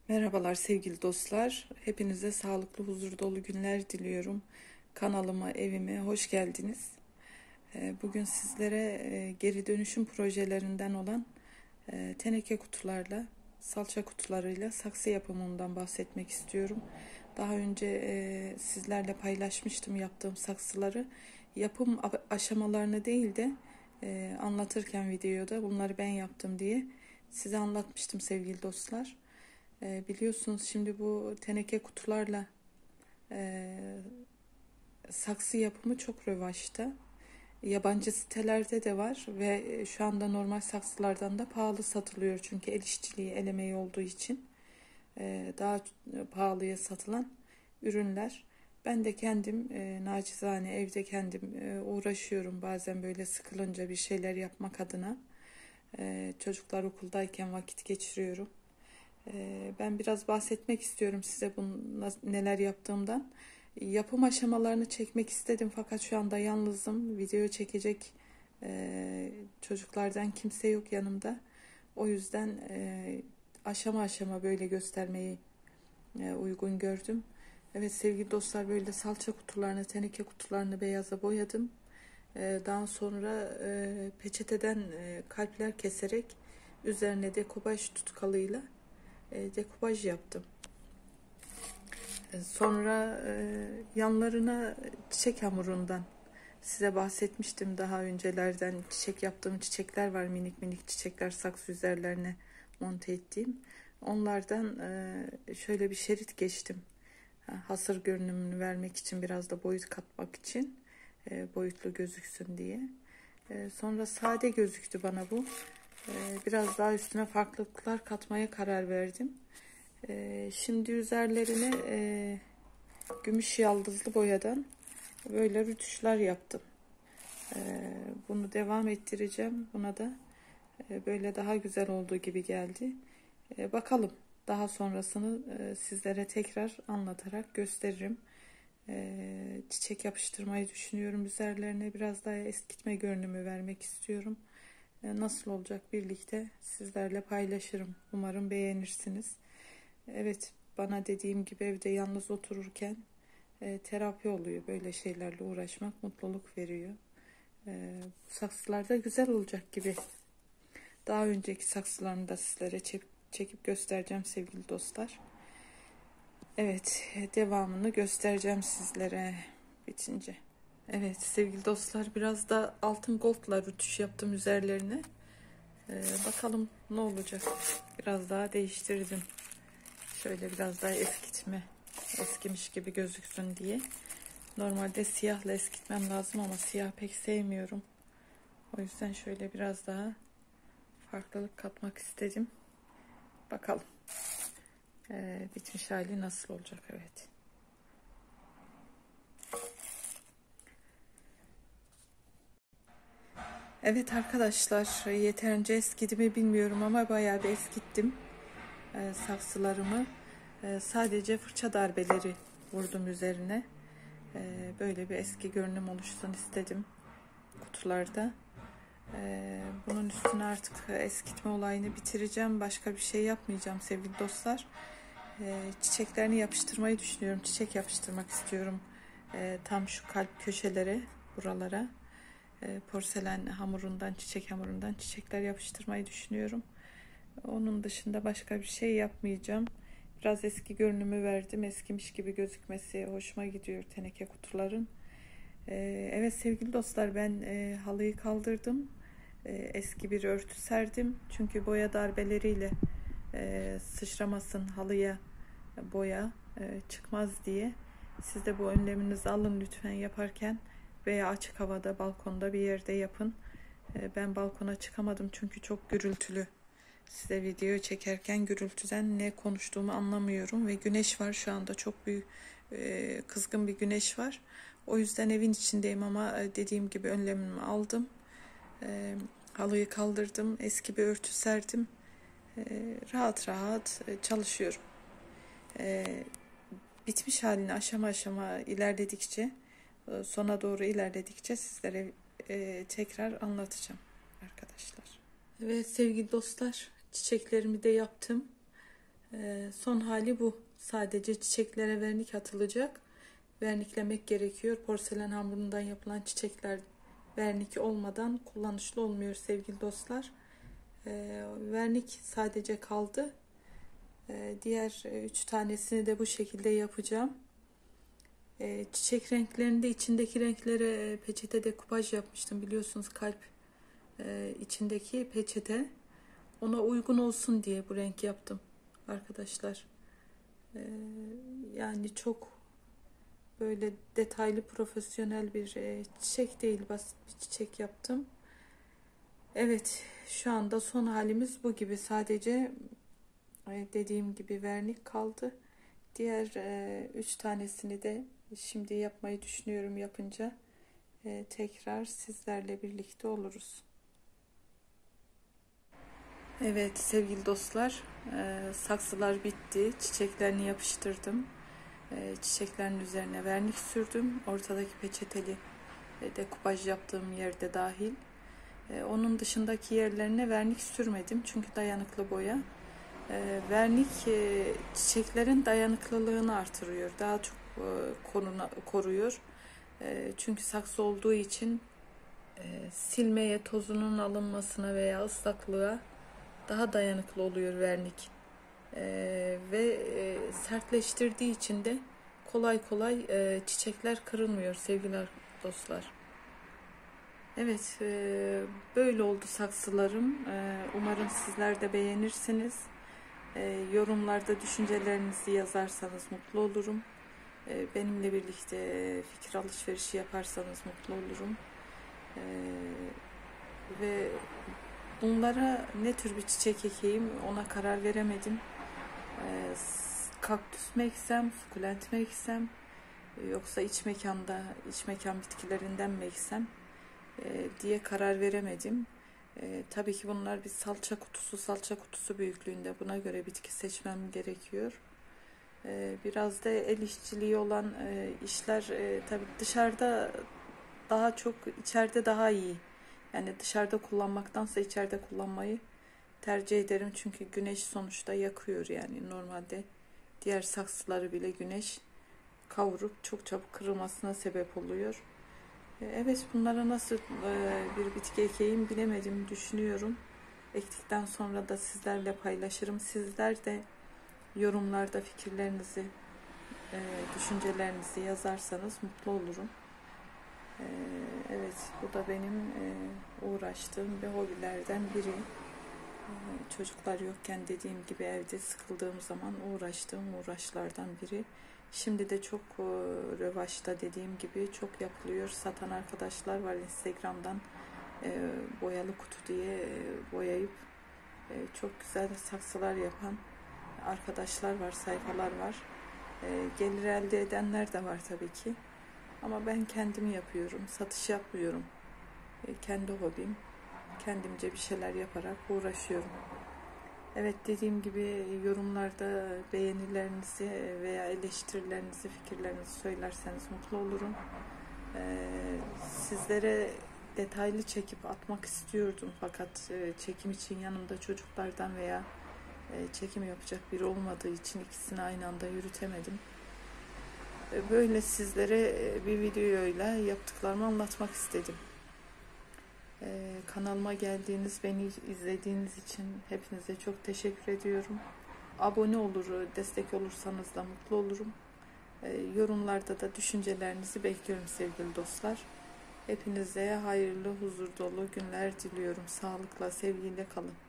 Merhabalar sevgili dostlar. Hepinize sağlıklı, huzur dolu günler diliyorum. Kanalıma, evime hoş geldiniz. Bugün sizlere geri dönüşüm projelerinden olan teneke kutularla, salça kutularıyla saksı yapımından bahsetmek istiyorum. Daha önce sizlerle paylaşmıştım yaptığım saksıları. Yapım aşamalarını değil de anlatırken videoda bunları ben yaptım diye size anlatmıştım sevgili dostlar. Biliyorsunuz şimdi bu teneke kutularla e, saksı yapımı çok revaçta. Yabancı sitelerde de var ve şu anda normal saksılardan da pahalı satılıyor. Çünkü el işçiliği, el emeği olduğu için daha pahalıya satılan ürünler. Ben de kendim nacizane evde kendim uğraşıyorum. Bazen böyle sıkılınca bir şeyler yapmak adına. Çocuklar okuldayken vakit geçiriyorum. Ben biraz bahsetmek istiyorum size neler yaptığımdan. Yapım aşamalarını çekmek istedim fakat şu anda yalnızım. Video çekecek çocuklardan kimse yok yanımda. O yüzden aşama aşama böyle göstermeyi uygun gördüm. Evet sevgili dostlar, böyle salça kutularını, teneke kutularını beyaza boyadım. Daha sonra peçeteden kalpler keserek üzerine dekopaj tutkalıyla dekupaj yaptım. Sonra yanlarına çiçek hamurundan size bahsetmiştim daha öncelerden. Çiçek yaptığım çiçekler var, minik minik çiçekler, saksı üzerlerine monte ettiğim. Onlardan şöyle bir şerit geçtim. Hasır görünümünü vermek için, biraz da boyut katmak için, boyutlu gözüksün diye. Sonra sade gözüktü bana bu. Biraz daha üstüne farklılıklar katmaya karar verdim. Şimdi üzerlerine gümüş yaldızlı boyadan böyle rütuşlar yaptım. Bunu devam ettireceğim. Buna da böyle daha güzel olduğu gibi geldi. Bakalım, daha sonrasını sizlere tekrar anlatarak gösteririm. Çiçek yapıştırmayı düşünüyorum. Üzerlerine biraz daha eskitme görünümü vermek istiyorum. Nasıl olacak birlikte sizlerle paylaşırım. Umarım beğenirsiniz. Evet, bana dediğim gibi evde yalnız otururken terapi oluyor. Böyle şeylerle uğraşmak mutluluk veriyor. Bu saksılar da güzel olacak gibi. Daha önceki saksılarını da sizlere çekip göstereceğim sevgili dostlar. Evet, devamını göstereceğim sizlere bitince. Evet sevgili dostlar, biraz da altın goldla rütuş yaptım üzerlerine. Bakalım ne olacak. Biraz daha değiştirdim. Şöyle biraz daha eskitme, eskimiş gibi gözüksün diye. Normalde siyahla eskitmem lazım ama siyah pek sevmiyorum. O yüzden şöyle biraz daha farklılık katmak istedim. Bakalım bitmiş hali nasıl olacak. Evet. Evet arkadaşlar, yeterince eskidi mi bilmiyorum ama bayağı bir eskittim saksılarımı. Sadece fırça darbeleri vurdum üzerine. Böyle bir eski görünüm oluşsun istedim kutularda. Bunun üstüne artık eskitme olayını bitireceğim. Başka bir şey yapmayacağım sevgili dostlar. Çiçeklerini yapıştırmayı düşünüyorum. Çiçek yapıştırmak istiyorum. Tam şu kalp köşelere, buralara. Porselen hamurundan, çiçek hamurundan çiçekler yapıştırmayı düşünüyorum. Onun dışında başka bir şey yapmayacağım. Biraz eski görünümü verdim. Eskimiş gibi gözükmesi hoşuma gidiyor teneke kutuların. Evet sevgili dostlar, ben halıyı kaldırdım. Eski bir örtü serdim. Çünkü boya darbeleriyle sıçramasın halıya boya çıkmaz diye. Siz de bu önleminizi alın lütfen yaparken, veya açık havada, balkonda bir yerde yapın. Ben balkona çıkamadım çünkü çok gürültülü. Size video çekerken gürültüden ne konuştuğumu anlamıyorum ve güneş var şu anda, çok büyük kızgın bir güneş var. O yüzden evin içindeyim ama dediğim gibi önlemimi aldım. Halıyı kaldırdım, eski bir örtü serdim. Rahat rahat çalışıyorum. Bitmiş halini aşama aşama ilerledikçe, sona doğru ilerledikçe sizlere tekrar anlatacağım arkadaşlar. Evet sevgili dostlar, çiçeklerimi de yaptım. Son hali bu. Sadece çiçeklere vernik atılacak. Verniklemek gerekiyor. Porselen hamurundan yapılan çiçekler vernik olmadan kullanışlı olmuyor sevgili dostlar. Vernik sadece kaldı. Diğer 3 tanesini de bu şekilde yapacağım. Çiçek renklerinde içindeki renklere peçetede kupaj yapmıştım. Biliyorsunuz kalp içindeki peçete. Ona uygun olsun diye bu renk yaptım arkadaşlar. Yani çok böyle detaylı profesyonel bir çiçek değil, basit bir çiçek yaptım. Evet, şu anda son halimiz bu gibi. Sadece dediğim gibi vernik kaldı. Diğer 3 tanesini de şimdi yapmayı düşünüyorum. Yapınca tekrar sizlerle birlikte oluruz. Evet sevgili dostlar, saksılar bitti. Çiçeklerini yapıştırdım. Çiçeklerin üzerine vernik sürdüm. Ortadaki peçeteli dekupaj yaptığım yerde dahil. Onun dışındaki yerlerine vernik sürmedim. Çünkü dayanıklı boya. Vernik çiçeklerin dayanıklılığını artırıyor. Daha çok koruyor. Çünkü saksı olduğu için silmeye, tozunun alınmasına veya ıslaklığa daha dayanıklı oluyor vernik. Ve sertleştirdiği için de kolay kolay çiçekler kırılmıyor sevgili dostlar. Evet, böyle oldu saksılarım. Umarım sizler de beğenirsiniz. Yorumlarda düşüncelerinizi yazarsanız mutlu olurum. Benimle birlikte fikir alışverişi yaparsanız mutlu olurum. Ve bunlara ne tür bir çiçek ekeyim ona karar veremedim. Kaktüs mü eksem, sukulent mi eksem, yoksa iç mekan bitkilerinden mi eksem diye karar veremedim. Tabii ki bunlar bir salça kutusu büyüklüğünde. Buna göre bitki seçmem gerekiyor. Biraz da el işçiliği olan işler tabii dışarıda daha çok, içeride daha iyi. Yani dışarıda kullanmaktansa içeride kullanmayı tercih ederim. Çünkü güneş sonuçta yakıyor yani. Normalde diğer saksıları bile güneş kavurup çok çabuk kırılmasına sebep oluyor. Evet, bunlara nasıl bir bitki ekeyim bilemedim, düşünüyorum. Ektikten sonra da sizlerle paylaşırım. Sizler de yorumlarda fikirlerinizi, düşüncelerinizi yazarsanız mutlu olurum. Evet, bu da benim uğraştığım ve hobilerden biri. Çocuklar yokken dediğim gibi evde sıkıldığım zaman uğraştığım uğraşlardan biri. Şimdi de çok revaçta, dediğim gibi çok yapılıyor. Satan arkadaşlar var Instagram'dan, boyalı kutu diye boyayıp çok güzel saksılar yapan arkadaşlar var, sayfalar var. Gelir elde edenler de var tabii ki. Ama ben kendim yapıyorum, satış yapmıyorum. Kendi hobim, kendimce bir şeyler yaparak uğraşıyorum. Evet, dediğim gibi yorumlarda beğenilerinizi veya eleştirilerinizi, fikirlerinizi söylerseniz mutlu olurum. Sizlere detaylı çekip atmak istiyordum fakat çekim için yanımda çocuklardan veya çekim yapacak biri olmadığı için ikisini aynı anda yürütemedim. Böyle sizlere bir videoyla yaptıklarımı anlatmak istedim. Kanalıma geldiğiniz, beni izlediğiniz için hepinize çok teşekkür ediyorum. Abone olur, destek olursanız da mutlu olurum. Yorumlarda da düşüncelerinizi bekliyorum sevgili dostlar. Hepinize hayırlı, huzur dolu günler diliyorum. Sağlıkla, sevgiyle kalın.